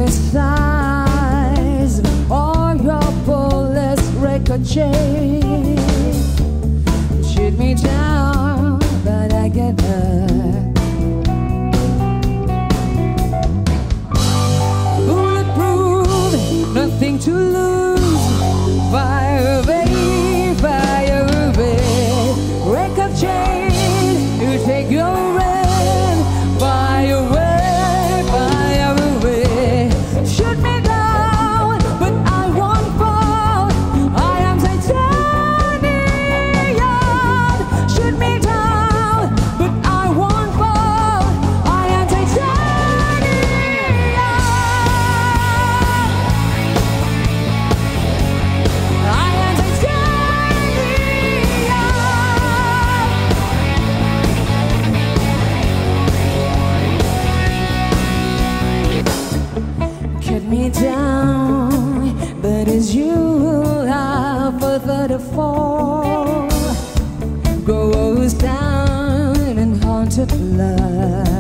size or your bullets ricochet. Shoot me down, but I get up. Bulletproof, nothing to lose. Fire away, fire away. Ricochet, you take your end. Fire away, fire away. Shoot me down, but I won't fall. I am titanium. Shoot me down, but I won't fall. I am titanium. I am titanium. Cut me down, but as you have further to fall, goes down in haunted blood.